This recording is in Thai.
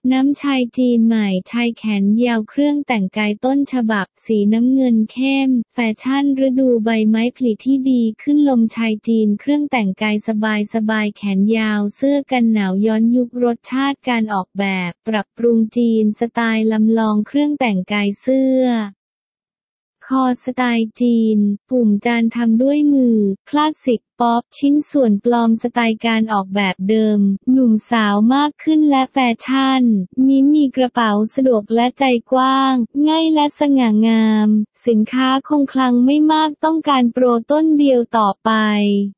น้ำชายจีนใหม่ชายแขนยาวเครื่องแต่งกายต้นฉบับสีน้ำเงินเข้มแฟชั่นฤดูใบไม้ผลิที่ดีขึ้นลมชายจีนเครื่องแต่งกายสบายแขนยาวเสื้อกันหนาวย้อนยุครสชาติการออกแบบปรับปรุงจีนสไตล์ลำลองเครื่องแต่งกายเสื้อคอสไตล์จีนปุ่มจานทำด้วยมือคลาสสิกป๊อปชิ้นส่วนปลอมสไตล์การออกแบบเดิมหนุ่มสาวมากขึ้นและแฟชั่นมีกระเป๋าสะดวกและใจกว้างง่ายและสง่างามสินค้าคงคลังไม่มากต้องการโปรต้นเดียวต่อไป